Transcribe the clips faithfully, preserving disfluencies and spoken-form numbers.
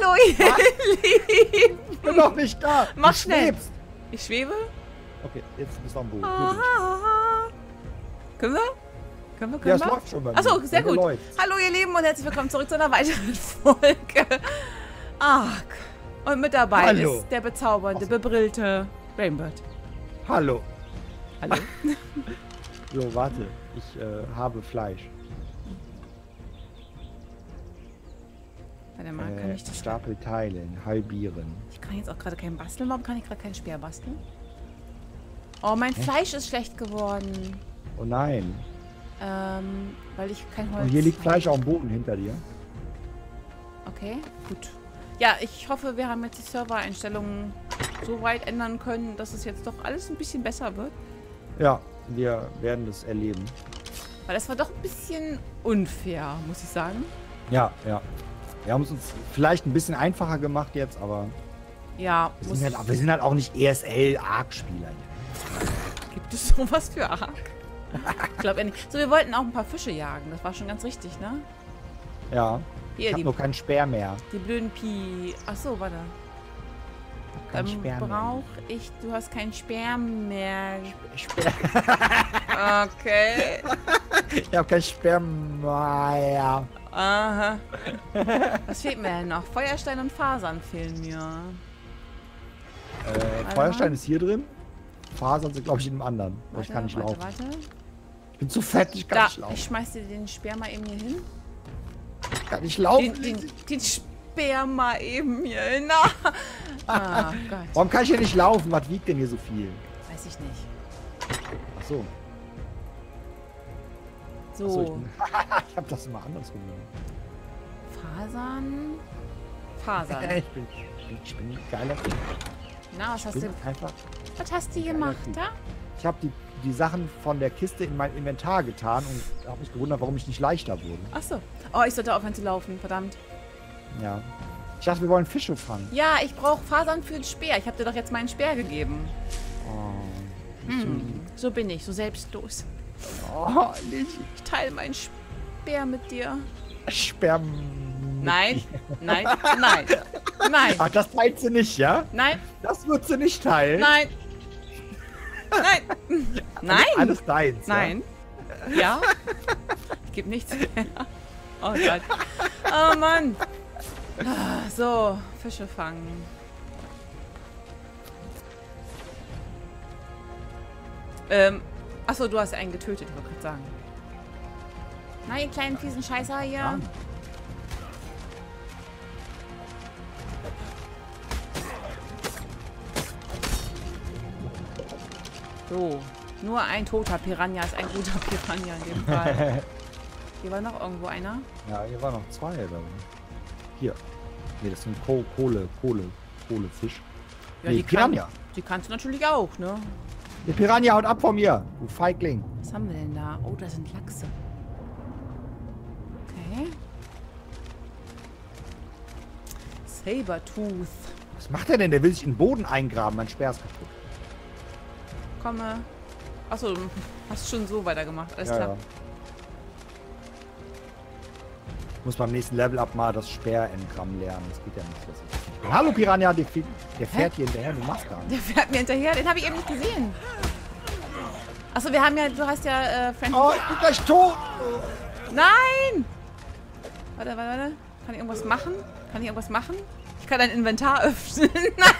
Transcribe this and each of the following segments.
Hallo, ihr Lieben. Ich bin doch nicht da. Mach Du schnell. schwebst. Ich schwebe. Okay, jetzt bist du am Boden. Ah. Können wir? Können wir, Ja, können es wir? läuft schon bei mir. Achso, sehr Bei mir gut. läuft's. Hallo, ihr Lieben, und herzlich willkommen zurück zu einer weiteren Folge. Ark. Und mit dabei Hallo. ist der bezaubernde, bebrillte Rainbird. Hallo. Hallo. So, warte. Ich äh, habe Fleisch. Warte mal, kann Äh, ich das... Stapel teilen, halbieren. Ich kann jetzt auch gerade keinen basteln. Warum kann ich gerade keinen Speer basteln? Oh, mein Hä? Fleisch ist schlecht geworden. Oh nein. Ähm, weil ich kein Holz Und hier liegt habe. Fleisch auf dem Boden hinter dir. Okay, gut. Ja, ich hoffe, wir haben jetzt die Servereinstellungen so weit ändern können, dass es jetzt doch alles ein bisschen besser wird. Ja, wir werden das erleben. Weil das war doch ein bisschen unfair, muss ich sagen. Ja, ja. Wir haben es uns vielleicht ein bisschen einfacher gemacht jetzt, aber Ja, wir muss sind halt, wir sind halt auch nicht E S L-Arc-Spieler. gibt es sowas für Ark? Ich glaube ja nicht. So, wir wollten auch ein paar Fische jagen. Das war schon ganz richtig, ne? Ja. Hier, Ich habe die, nur keinen Speer mehr. die blöden Pi... Achso, warte. Kein Dann Speer mehr. brauch ich... Du hast keinen Speer mehr. Speer. Okay. Ich habe keinen Speer mehr. Aha. Was fehlt mir denn noch? Feuerstein und Fasern fehlen mir. Äh, Feuerstein ist hier drin. Fasern sind, glaube ich, in einem anderen. Aber ich kann nicht warte, laufen. Warte. Ich bin zu fett, ich kann Da, nicht laufen. ich schmeiß dir den Speer mal eben hier hin. Ich kann nicht laufen. Den, den, den Speer mal eben hier hin. Ah, Gott. Warum kann ich hier nicht laufen? Was wiegt denn hier so viel? Weiß ich nicht. Ach so. So, Ach so ich bin- ich habe das immer andersrum gemacht. Fasern. Fasern. Ich bin, ich bin, ich bin ein geiler Typ. Na, was Ich hast bin du, einfach. was hast du ein geiler gemacht, Typ. da? Ich habe die, die Sachen von der Kiste in mein Inventar getan und habe mich gewundert, warum ich nicht leichter wurde. Achso. Oh, ich sollte aufhören zu laufen, verdammt. Ja. Ich dachte, wir wollen Fische fangen. Ja, ich brauche Fasern für den Speer. Ich habe dir doch jetzt meinen Speer gegeben. Oh, Hm, so bin ich, so selbstlos. oh nicht Ich teile meinen Speer mit dir. Sperm. Nein, nein, nein, nein, Ach, das teilt sie nicht, ja? nein, Das wird sie nicht teilen. nein, nein, nein, Alles deins. nein. Ja? Ich gebe nichts mehr. Oh Gott. Oh Mann. Ah, so, Fische fangen. Ähm, achso, du hast einen getötet, ich wollte gerade sagen. Nein, ihr kleinen fiesen Scheißer hier. Ja. So, nur ein toter Piranha ist ein guter Piranha in dem Fall. Hier war noch irgendwo einer. Ja, hier waren noch zwei, oder? Hier. Nee, das sind Ko Kohle, Kohle, Kohlefisch. Ja, Nee, die, kann, Piranha. die kannst du natürlich auch, ne? Der Piranha haut ab von mir, du Feigling. Was haben wir denn da? Oh, da sind Lachse. Okay. Sabertooth. Was macht er denn? Der will sich in den Boden eingraben. Mein Speer ist kaputt. Komme. Achso, du hast schon so weitergemacht. Alles Ja, klar. ja. Ich muss beim nächsten Level-Up mal das Speer-Engramm lernen. Das geht ja nicht. Das ist nicht. Hallo Piranha, der, fährt- der fährt hier hinterher. Du machst gar nicht. Der fährt mir hinterher. Den habe ich eben nicht gesehen. Achso, wir haben ja, du hast ja äh, Friend. Oh, ich bin gleich tot. Nein! Warte, warte, warte. Kann ich irgendwas machen? Kann ich irgendwas machen? Ich kann dein Inventar öffnen.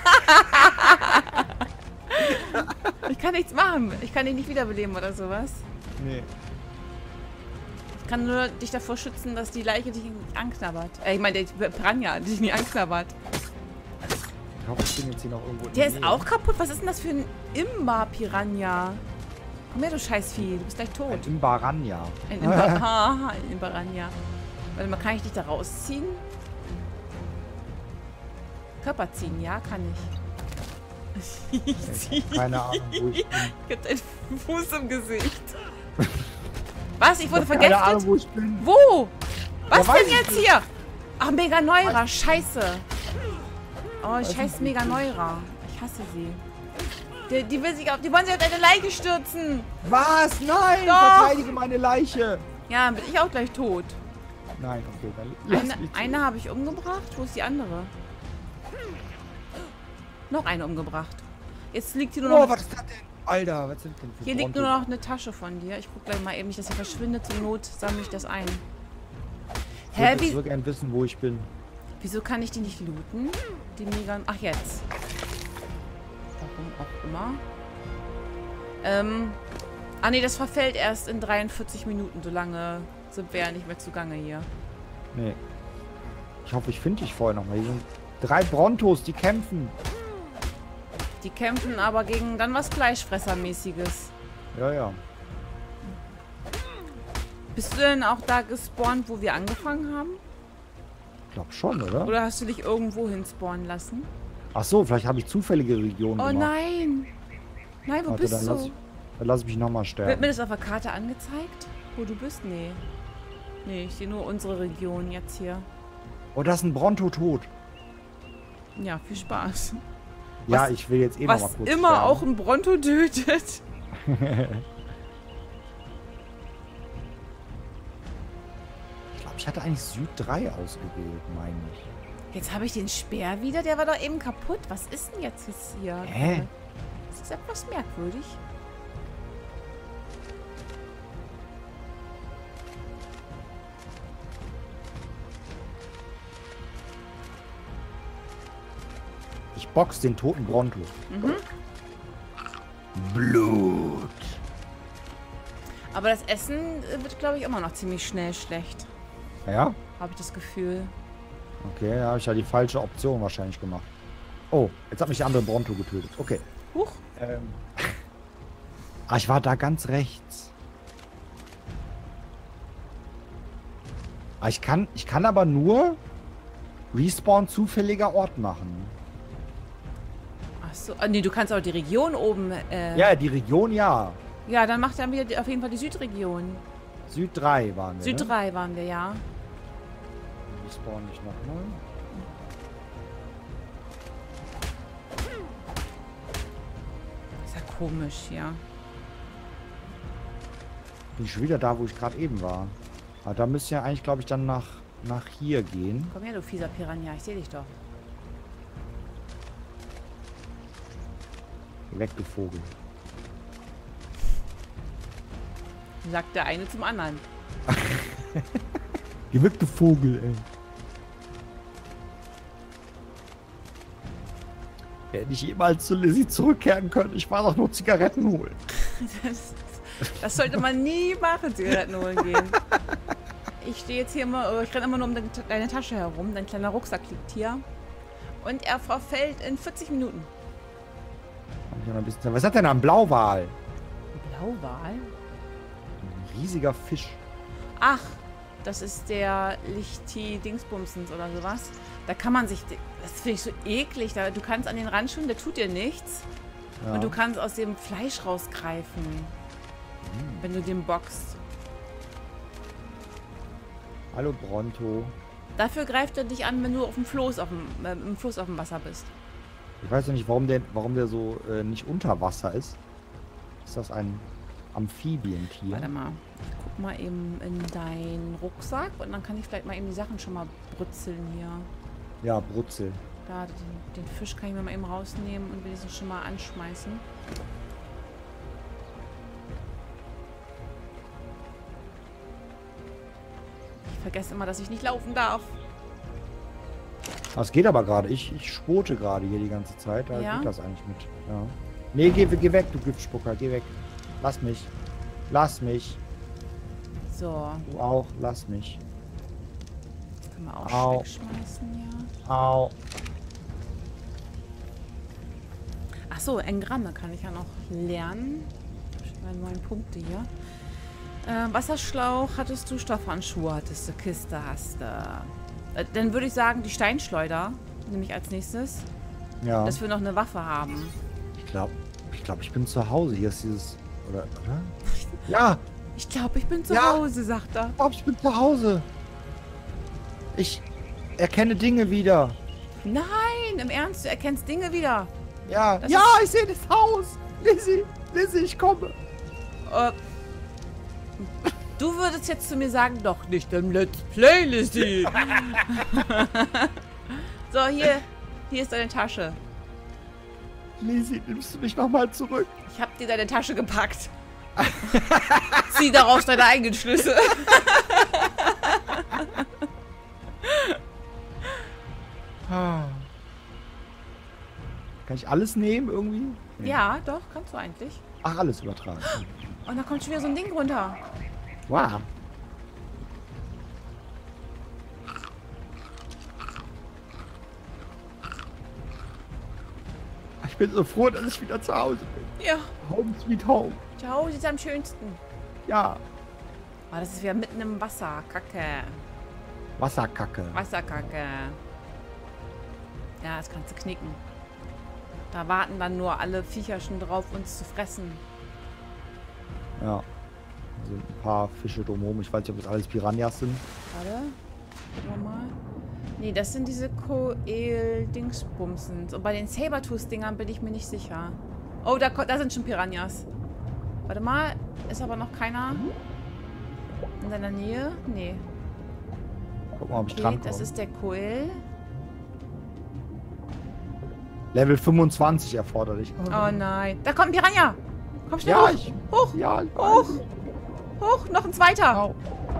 Ich kann nichts machen. Ich kann dich nicht wiederbeleben oder sowas. Nee. Ich kann nur dich davor schützen, dass die Leiche dich nicht anknabbert. Äh, ich meine, der Piranha dich nicht anknabbert. Ich hoffe, ich bin jetzt hier noch irgendwo in Der der ist Nähe. auch kaputt. Was ist denn das für ein Imba-Piranha? Komm her, du Scheißvieh. Du bist gleich tot. Ein Imbaranja. Ein Imba Haha, ein Imbaranja. Warte mal, kann ich dich da rausziehen? Körper ziehen, ja, kann ich. Ich zieh. Keine Ahnung, wo ich bin. Ich hab deinen Fuß im Gesicht. Was? Ich wurde Keine Ahnung, vergiftet? wo ich bin. Wo? Was Ja, weiß denn ich jetzt hier? Ach, Mega Neura. Scheiße. Oh, Weiß scheiß ich Mega nicht. Neura. Ich hasse sie. Die, die, will sich auf, die wollen sich auf deine Leiche stürzen. Was? Nein! Doch. Verteidige meine Leiche! Ja, dann bin ich auch gleich tot. Nein, okay, dann lass Eine, mich zu. eine habe ich umgebracht. Wo ist die andere? Noch eine umgebracht. Jetzt liegt hier nur noch... Oh, was ist das denn? Alter, was sind denn für Hier liegt Bronto? nur noch eine Tasche von dir. Ich guck gleich mal eben nicht, dass sie verschwindet. Zur Not sammle ich das ein. Ich Hä, würde wie, so gern wissen, wo ich bin. wieso kann ich die nicht looten? Die mega... Ach, jetzt. Warum auch immer. Ähm... Ah, nee, das verfällt erst in dreiundvierzig Minuten. So lange sind wir ja nicht mehr zugange hier. Nee. Ich hoffe, ich finde dich vorher noch mal. Hier sind drei Brontos, die kämpfen. Die kämpfen aber gegen dann was Fleischfressermäßiges. Ja, ja. Bist du denn auch da gespawnt, wo wir angefangen haben? Ich glaube schon, oder? Oder hast du dich irgendwo hin spawnen lassen? Ach so, vielleicht habe ich zufällige Regionen Oh gemacht. nein! Nein, wo Warte, bist dann du? lass ich, dann lass ich mich nochmal Wird sterben. mir das auf der Karte angezeigt? Wo du bist? Nee. Nee, ich sehe nur unsere Region jetzt hier. Oh, da ist ein Bronto tot. Ja, viel Spaß. Ja, Was- ich will jetzt eh nochmal Was kurz immer sterben. auch ein Bronto tötet. Ich glaube, ich hatte eigentlich Süd drei ausgewählt, meine ich. Jetzt habe ich den Speer wieder. Der war doch eben kaputt. Was ist denn jetzt hier? Hä? Das ist etwas merkwürdig. Ich box den toten Bronto. Mhm. Blut. Aber das Essen äh, wird, glaube ich, immer noch ziemlich schnell schlecht. Ja? Habe ich das Gefühl. Okay, da habe ich ja die falsche Option wahrscheinlich gemacht. Oh, jetzt hat mich der andere Bronto getötet. Okay. Huch. Ähm. Ah, ich war da ganz rechts. Ah, ich kann, ich kann aber nur Respawn zufälliger Ort machen. Achso. Ah, nee, du kannst auch die Region oben. Äh, Ja, die Region ja. Ja, dann macht dann wieder die- auf jeden Fall die Südregion. Süd drei waren wir. Süd Ne? drei waren wir, ja. Respawn nicht nochmal. Ist ja komisch hier. Bin ich schon wieder da, wo ich gerade eben war. Aber da müsste ja eigentlich, glaube ich, dann nach, nach hier gehen. Komm her, du fieser Piranha. Ich sehe dich doch. Geh weg, du Vogel. Sagt der eine zum anderen. Geh weg, du Vogel, ey. Ich hätte nicht jemals zu Lizzie zurückkehren können. Ich war doch nur Zigaretten holen. Das, das sollte man nie machen, Zigaretten holen gehen. Ich stehe jetzt hier immer, ich renne immer nur um deine, deine Tasche herum. Dein kleiner Rucksack liegt hier. Und er verfällt in vierzig Minuten. Hab ich noch ein bisschen- Was hat denn ein Blauwal? Blauwal? Ein riesiger Fisch. Ach, das ist der Lichti-Dingsbumsens oder sowas. Da kann man sich... Das finde ich so eklig. Da, du kannst an den ranschauen, der tut dir nichts. Ja. Und du kannst aus dem Fleisch rausgreifen, wenn du den boxt. Hallo Bronto. Dafür greift er dich an, wenn du auf dem Floß auf dem, äh, im Fluss auf dem Wasser bist. Ich weiß noch nicht, warum der, warum der so äh, nicht unter Wasser ist. Ist das ein Amphibientier? Warte mal. Ich guck mal eben in deinen Rucksack und dann kann ich vielleicht mal eben die Sachen schon mal brutzeln hier. Ja, Brutzel. Da, den, den Fisch kann ich mir mal eben rausnehmen und wenigstens schon mal anschmeißen. Ich vergesse immer, dass ich nicht laufen darf. Das geht aber gerade. Ich, ich spote gerade hier die ganze Zeit. Da Ja? geht das eigentlich mit. Ja. Nee, geh, geh weg, du Giftspucker. Geh weg. Lass mich. Lass mich. So, Du auch. Lass mich. das können wir auch Au. wegschmeißen, ja. Au. Ach so, Engramme kann ich ja noch lernen. Ich habe meine neuen Punkte hier. Äh, Wasserschlauch hattest du, Stoffhandschuhe hattest du, Kiste hast du. Äh, dann würde ich sagen, die Steinschleuder nehme ich als nächstes, Ja. dass wir noch eine Waffe haben. Ich glaube, ich, glaub, ich bin zu Hause. Hier ist dieses... Oder? oder? Ja. Ich glaube, ich bin zu Ja. Hause, sagt er. Ich glaube, ich bin zu Hause. Ich erkenne Dinge wieder. Nein, im Ernst, du erkennst Dinge wieder. Ja. Das ja, ist- ich sehe das Haus. Lizzie. Lizzie, ich komme. Äh, Du würdest jetzt zu mir sagen, doch nicht im Let's Play, Lizzie. So, hier. Hier ist deine Tasche. Lizzie, nimmst du mich nochmal zurück? Ich hab dir deine Tasche gepackt. Zieh daraus deine eigenen Schlüsse. Kann ich alles nehmen irgendwie? Nee. Ja, doch, kannst du eigentlich. Ach, alles übertragen. Und da kommt schon wieder so ein Ding runter. Wow. Ich bin so froh, dass ich wieder zu Hause bin. Ja. Home sweet home. Zu Hause ist am schönsten. Ja. Oh, das ist wieder mitten im Wasser. Kacke. Wasserkacke. Wasserkacke. Ja, das kannst du knicken. Da warten dann nur alle Viecher schon drauf, uns zu fressen. Ja. Also ein paar Fische drumherum. Ich weiß nicht, ob das alles Piranhas sind. Warte. Gucken wir mal. Nee, das sind diese Koel-Dingsbumsens. Und bei den Sabertooth-Dingern bin ich mir nicht sicher. Oh, da, da sind schon Piranhas. Warte mal. Ist aber noch keiner in seiner Nähe? Nee. Guck mal, ob ich Okay, dran komme. das ist der Koel. Level fünfundzwanzig erforderlich. Oh nein. Da kommt ein Piranha. Komm schnell Ja, hoch. ich... Hoch. Ja, ich Hoch. weiß. Hoch. Noch ein zweiter. Au.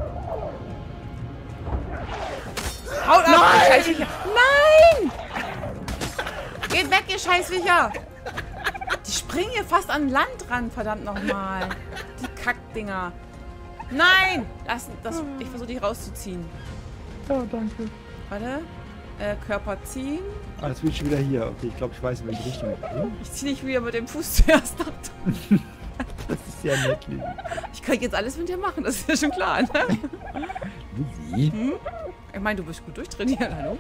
Haut ab, Nein! ihr Scheißviecher. Nein! Geht weg, ihr Scheißviecher. Die springen hier fast an Land ran, verdammt nochmal. Die Kackdinger. Nein! Das, das, ich versuche die rauszuziehen. Ja, danke. Warte. Äh, Körper ziehen. Ah, das wird schon wieder hier. Okay, ich glaube, ich weiß, in welche Richtung ich bin. Ich ziehe dich wieder mit dem Fuß zuerst nach. Das ist ja nett, Lizzie. Ich kann jetzt alles mit dir machen, das ist ja schon klar, ne? Lizzie? Hm? Ich meine, du bist gut durchtrainiert, hallo?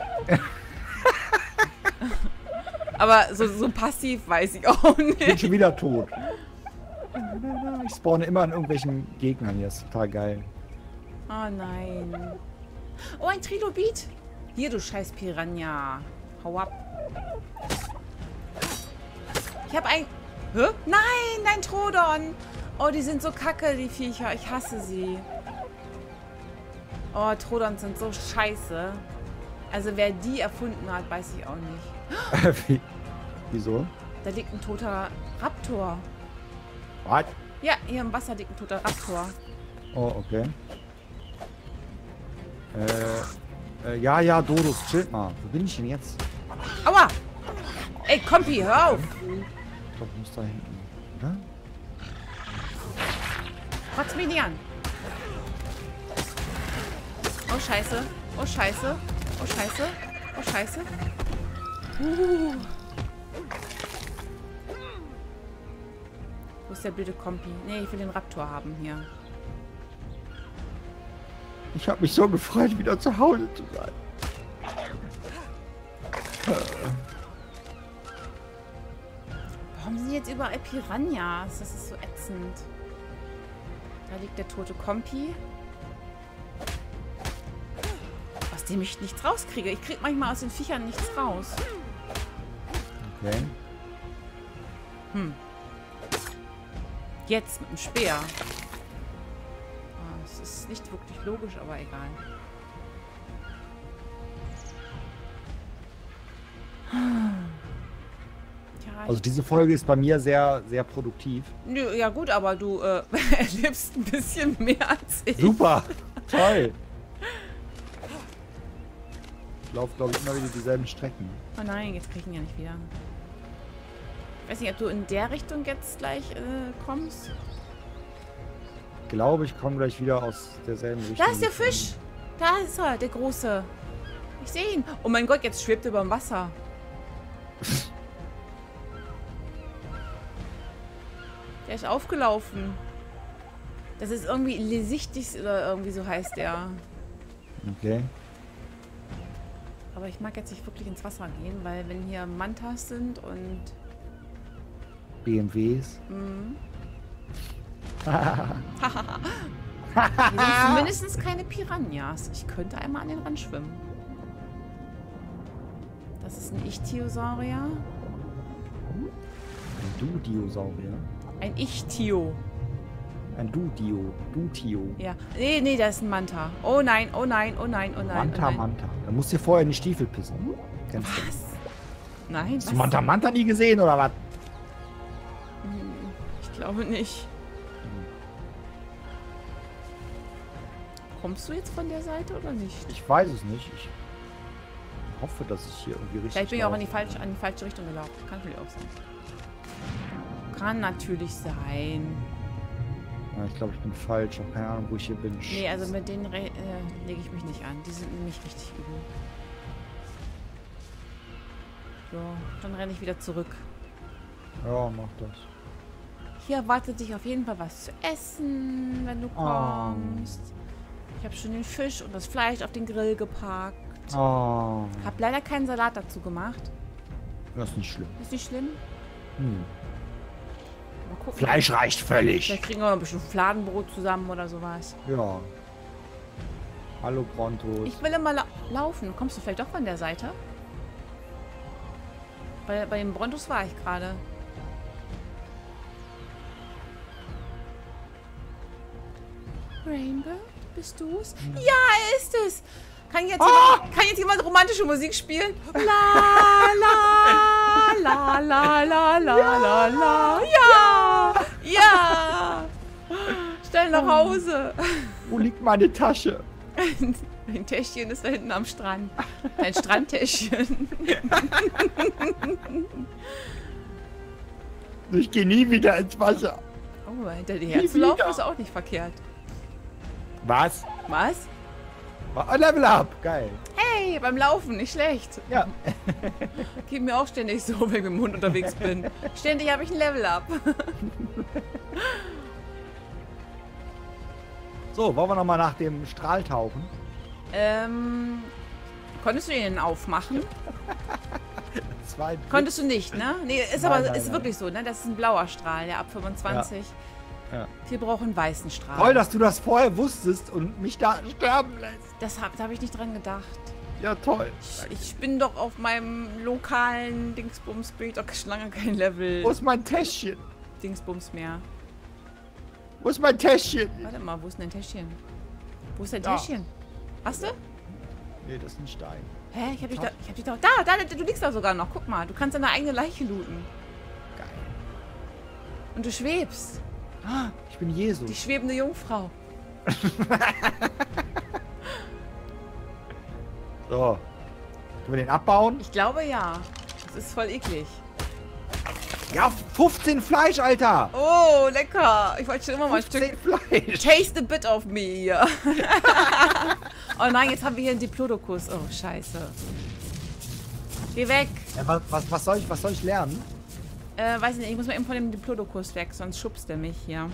Aber so, so passiv weiß ich auch Ich bin nicht. schon wieder tot. Ich spawne immer an irgendwelchen Gegnern hier. Das ist total geil. Oh nein. Oh, ein Trilobit. Hier, du scheiß Piranha. Hau ab. Ich habe ein... Hä? Nein, dein Trodon. Oh, die sind so kacke, die Viecher. Ich hasse sie. Oh, Trodons sind so scheiße. Also wer die erfunden hat, weiß ich auch nicht. Wie? Wieso? Da liegt ein toter Raptor. Was? Ja, hier im Wasser liegt ein toter Raptor. Oh, okay. Äh, äh, ja, ja, Dodos, chillt mal. Wo bin ich denn jetzt? Aua! Ey, Kompi, hör auf! Ich glaube, ich muss da hinten, oder? Kotz mich nicht an. Oh, scheiße. Oh, scheiße. Oh, scheiße. Oh, scheiße. Uh. Wo ist der blöde Kompi? Nee, ich will den Raptor haben hier. Ich habe mich so gefreut, wieder zu Hause zu sein. Warum sind jetzt überall Piranhas? Das ist so ätzend. Da liegt der tote Kompi. Aus dem ich nichts rauskriege. Ich kriege manchmal aus den Viechern nichts raus. Okay. Hm. Jetzt mit dem Speer. Ah, das ist nicht wirklich logisch, aber egal. Tja, Also diese Folge ist bei mir sehr, sehr produktiv. nö, ja gut, aber du äh, erlebst ein bisschen mehr als ich. Super! Toll! Ich laufe, glaube ich, immer wieder dieselben Strecken. Oh nein, jetzt krieg ich ihn ja nicht wieder. Ich weiß nicht, ob du in der Richtung jetzt gleich äh, kommst. Ich glaube, ich komme gleich wieder aus derselben Richtung. Da ist der Fisch! Da ist er, der große. Ich sehe ihn. Oh mein Gott, jetzt schwebt er über dem Wasser. Der ist aufgelaufen. Das ist irgendwie Lesichtig oder irgendwie so heißt der. Okay. Aber ich mag jetzt nicht wirklich ins Wasser gehen, weil wenn hier Mantas sind und... B M Ws. Mh. Hier sind zumindest keine Piranhas. Ich könnte einmal an den Rand schwimmen. Das ist ein Ichthyosaurier. Ein Du-Dinosaurier. Ein Ichthyo. Ein Du-Dio. Du-Tio. Ja. Nee, nee, das ist ein Manta. Oh nein, oh nein, oh nein, oh nein. Manta, oh nein. Manta. Da musst du dir vorher in die Stiefel pissen. Kennst du? Was? Nein, Hast was? du Manta, Manta nie gesehen, oder was? Hm, Ich glaube nicht. Kommst du jetzt von der Seite oder nicht? Ich weiß es nicht. Ich hoffe, dass ich hier irgendwie richtig Vielleicht bin ich auch in die, laufe. falsche, in die falsche Richtung gelaufen. Kann natürlich auch sein. Kann natürlich sein. Ja, ich glaube, ich bin falsch. Ich habe keine Ahnung, wo ich hier bin. Nee, also mit denen äh, lege ich mich nicht an. Die sind nämlich richtig übel. So, dann renne ich wieder zurück. Ja, mach das. Hier erwartet dich auf jeden Fall was zu essen, wenn du kommst. Ich habe schon den Fisch und das Fleisch auf den Grill geparkt. Oh. Hab leider keinen Salat dazu gemacht. Das ist nicht schlimm. Ist nicht schlimm. Hm. Mal gucken. Fleisch reicht völlig. Vielleicht kriegen wir noch ein bisschen Fladenbrot zusammen oder sowas. Ja. Hallo, Brontos. Ich will immer la laufen. Kommst du vielleicht doch von der Seite? Bei, bei den Brontos war ich gerade. Rainbow? Bist du's? Ja, er ist es! Kann jetzt, Ah! jemand, kann jetzt jemand romantische Musik spielen? La, la, la, la, la, la, la, la. Ja! Ja! Schnell nach Hause. Wo liegt meine Tasche? Ein Täschchen ist da hinten am Strand. Ein Strandtäschchen. Ich gehe nie wieder ins Wasser. Oh, hinter dir herzulaufen wieder. ist auch nicht verkehrt. Was? Was? Oh, Level up. Geil. Hey, beim Laufen, nicht schlecht. Ja. Geht mir auch ständig so, wenn ich mit dem Hund unterwegs bin. Ständig habe ich ein Level up. So, wollen wir nochmal nach dem Strahl tauchen? ähm, konntest du den denn aufmachen? Zwei. Konntest du nicht, ne? Nee, ist Nein, aber nein, ist nein. wirklich so, ne? Das ist ein blauer Strahl, der ab fünfundzwanzig. Ja. Wir brauchen einen weißen Strahl. Toll, dass du das vorher wusstest und mich da sterben lässt. Das hab, da habe ich nicht dran gedacht. Ja, toll. Ich, ich bin doch auf meinem lokalen Dingsbums, bin ich doch schon lange kein Level Wo ist mein Täschchen? Dingsbums mehr. Wo ist mein Täschchen? Warte mal, wo ist denn dein Täschchen? Wo ist dein Da. Täschchen? Hast du? Nee, das ist ein Stein. Hä? Ich hab dich da, ich hab dich da, da, da, du liegst da sogar noch. Guck mal, du kannst deine eigene Leiche looten. Geil. Und du schwebst. Ah, ich bin Jesus. Die schwebende Jungfrau. So. Können wir den abbauen? Ich glaube ja. Das ist voll eklig. Ja, fünfzehn Fleisch, Alter. Oh, lecker. Ich wollte schon immer mal ein fünfzehn Stück. Fleisch. Taste a bit of me hier. Oh nein, jetzt haben wir hier einen Diplodocus. Oh, scheiße. Geh weg. Ja, was, was, was, soll ich, was soll ich lernen? Äh, weiß ich nicht, ich muss mal eben von dem Diplodocus weg, sonst schubst er mich hier.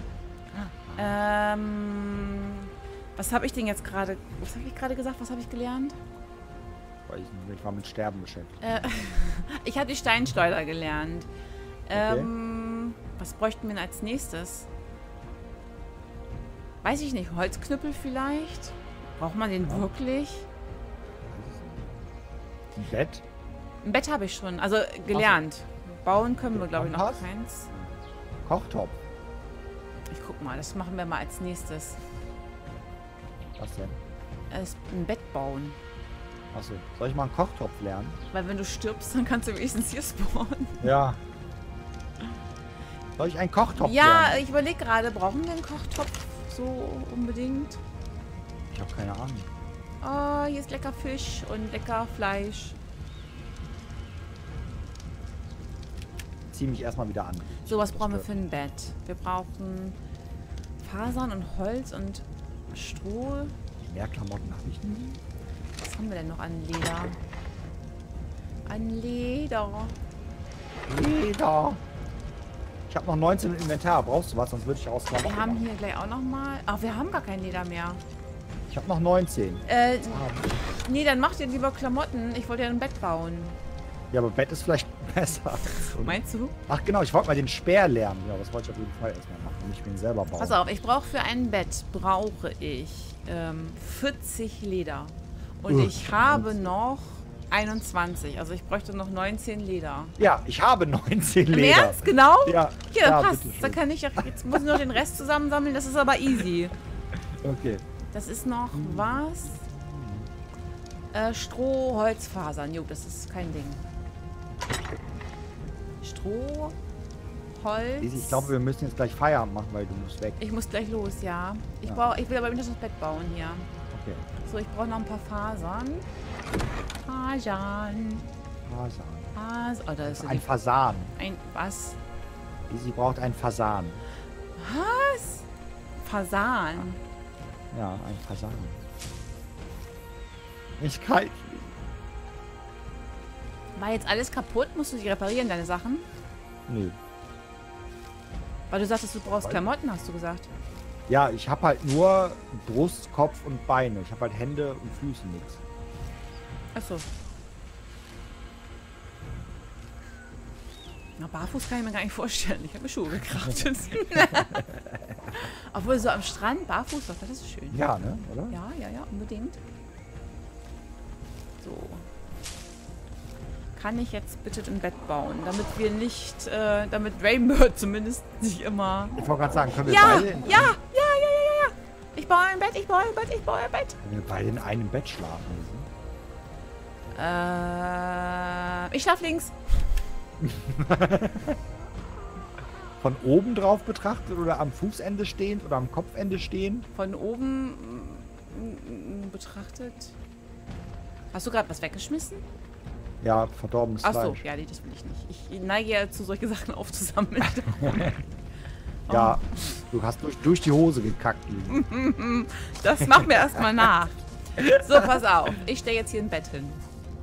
Ähm, was habe ich denn jetzt gerade, was habe ich gerade gesagt, was habe ich gelernt? Weiß ich nicht, ich war mit Sterben beschäftigt. Äh, ich habe die Steinschleuder gelernt. Ähm, was bräuchten wir denn als nächstes? Weiß ich nicht, Holzknüppel vielleicht? Braucht man den wirklich? Ein Bett? Ein Bett habe ich schon, also gelernt. Bauen können wir, glaube ich, noch Kompass? keins. Kochtopf. Ich guck mal, das machen wir mal als nächstes. Was denn? Es- Ein Bett bauen. Achso, soll ich mal einen Kochtopf lernen? Weil wenn du stirbst, dann kannst du wenigstens hier spawnen. Ja. Soll ich einen Kochtopf Ja, lernen? ich überlege gerade, brauchen wir einen Kochtopf so unbedingt? Ich habe keine Ahnung. Oh, hier ist lecker Fisch und lecker Fleisch. Zieh mich erstmal wieder an. So, was brauchen wir für ein Bett? Wir brauchen Fasern und Holz und Stroh. Mehr Klamotten habe ich nicht. Was haben wir denn noch an Leder? An Leder. Leder. Ich habe noch neunzehn im Inventar. Brauchst du was? Sonst würde ich aus Klamotten Wir haben machen. hier gleich auch noch mal... Ach, wir haben gar kein Leder mehr. Ich habe noch neunzehn. Äh, Ah, nee, dann mach dir lieber Klamotten. Ich wollte ja ein Bett bauen. Ja, aber Bett ist vielleicht besser. Meinst du? Ach genau, ich wollte mal den Speer lernen. Ja, das wollte ich auf jeden Fall erstmal machen. Und ich bin selber bauen. Pass auf, ich brauche für ein Bett, brauche ich ähm, vierzig Leder. Und Uh, ich habe noch einundzwanzig. Also ich bräuchte noch neunzehn Leder. Ja, ich habe neunzehn Im Leder. Ernst? Genau? Ja, Hier, ja, passt. bitteschön. Da kann ich, jetzt muss ich noch den Rest zusammensammeln. Das ist aber easy. Okay. Das ist noch was? Äh, Stroh, Holzfasern. Jo, das ist kein Ding. Stroh, Holz. Lisi, ich glaube, wir müssen jetzt gleich Feierabend machen, weil du musst weg. Ich muss gleich los, ja. Ich, Ja. brauch, ich will aber nicht das Bett bauen hier. Okay. So, ich brauche noch ein paar Fasern. Fasern. Fasan. Fas oh, da ist Ein Fasan. ein was? Lisi braucht einen Fasan. Was? Fasan. Ja, ein Fasan. Ich kann... War jetzt alles kaputt? Musst du sie reparieren, deine Sachen? Nö. Weil du sagtest, du brauchst Was? Klamotten, hast du gesagt. Ja, ich habe halt nur Brust, Kopf und Beine. Ich habe halt Hände und Füße nichts. Achso. Na, barfuß kann ich mir gar nicht vorstellen. Ich habe mir Schuhe gekraftet. Obwohl, so am Strand, barfuß, doch, das ist schön. Ja, ne? Oder? Ja, ja, ja, unbedingt. So. Kann ich jetzt bitte ein Bett bauen, damit wir nicht, äh, damit Rainbow zumindest nicht immer... Ich wollte gerade sagen, können wir Ja, ja, beide ja, in, ja, ja, ja, ja. Ich baue ein Bett, ich baue ein Bett, ich baue ein Bett. können wir beide in einem Bett schlafen? Lisi? Äh, ich schlaf links. Von oben drauf betrachtet oder am Fußende stehend oder am Kopfende stehend? Von oben mm, mm, betrachtet. Hast du gerade was weggeschmissen? Ja, verdorbenes Ach so, Fleisch. ja, nee, das will ich nicht. Ich neige ja zu, solche Sachen aufzusammeln. Ja, du hast durch, durch die Hose gekackt. Lisi. Das macht mir erstmal nach. So, pass auf. Ich stelle jetzt hier ein Bett hin.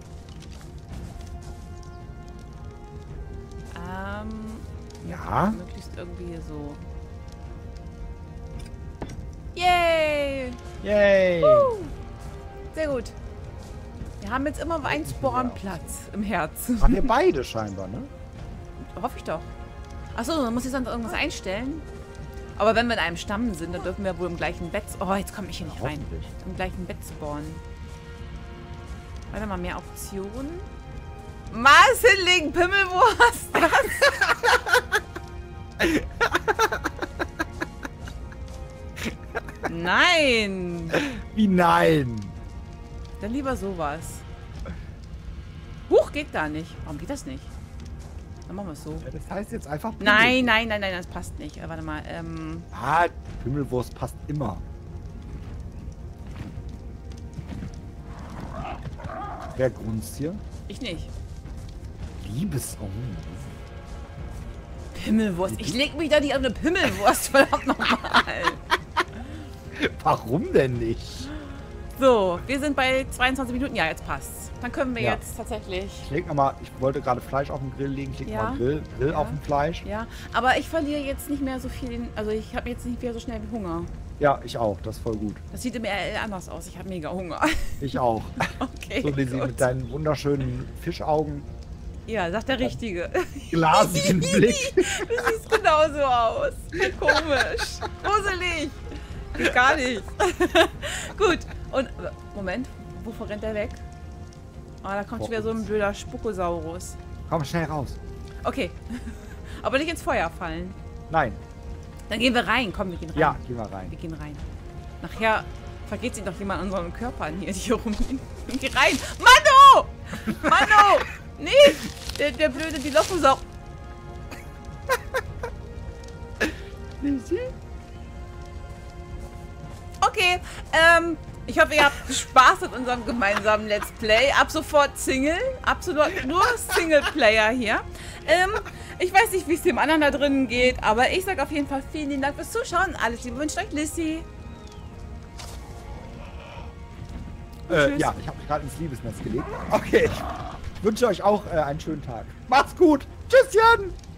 Ähm, Ja? möglichst irgendwie so. Yay! Yay! Uh, sehr gut. Wir haben jetzt immer einen Spawnplatz im Herzen. Haben wir beide scheinbar, ne? Hoffe ich doch. Achso, dann muss ich sonst irgendwas einstellen. Aber wenn wir in einem Stamm sind, dann dürfen wir wohl im gleichen Bett... Oh, jetzt komme ich hier nicht rein. Hoffentlich. Im gleichen Bett spawnen. Warte mal, mehr Optionen. Was hinlegen, Pimmelwurst? Das? Nein! Wie nein? Dann lieber sowas. Huch, geht gar nicht. Warum geht das nicht? Dann machen wir es so. Ja, das heißt jetzt einfach... Nein, nein, nein, nein, das passt nicht. Äh, warte mal, ähm... Ah, Pimmelwurst passt immer. Wer grunzt hier? ich nicht. Liebes... Oh. Pimmelwurst. Ich leg mich da nicht auf eine Pimmelwurst, verdammt nochmal. Warum denn nicht? So, wir sind bei zweiundzwanzig Minuten. Ja, jetzt passt's. Dann können wir Ja. jetzt tatsächlich... Ich leg noch mal, ich wollte gerade Fleisch auf den Grill legen, ich leg Ja. mal Grill, Grill Ja. auf dem Fleisch. Ja, aber ich verliere jetzt nicht mehr so viel... Also ich habe jetzt nicht mehr so schnell Hunger. Ja, ich auch, das ist voll gut. Das sieht im R L anders aus. Ich habe mega Hunger. Ich auch. Okay, So, Lisi, gut. mit deinen wunderschönen Fischaugen, Ja, sagt der Richtige. glasigen Blick. Du siehst genauso aus. Komisch. Gruselig. Geht gar nicht. Gut. Und, Moment. Wovor rennt der weg? Ah, da kommt Vor wieder so ein uns. blöder Spukosaurus. Komm, schnell raus. Okay. Aber nicht ins Feuer fallen. Nein. Dann gehen wir rein. Komm, wir gehen rein. Ja, geh mal rein. Wir gehen rein. Nachher vergeht sich doch jemand an unseren Körpern hier, die hier rumliegen. Geh rein. Mano! Mano! Nee! Der, der blöde Dilophosaurus. Lisi? Okay, ähm, ich hoffe, ihr habt Spaß mit unserem gemeinsamen Let's Play. Ab sofort Single. Absolut nur Singleplayer hier. Ähm, ich weiß nicht, wie es dem anderen da drinnen geht, aber ich sage auf jeden Fall vielen lieben Dank fürs Zuschauen. Alles Liebe wünscht euch Lissy. Äh, Tschüss. ja, ich habe mich gerade ins Liebesnetz gelegt. Okay, ich wünsche euch auch äh, einen schönen Tag. Macht's gut. Tschüsschen.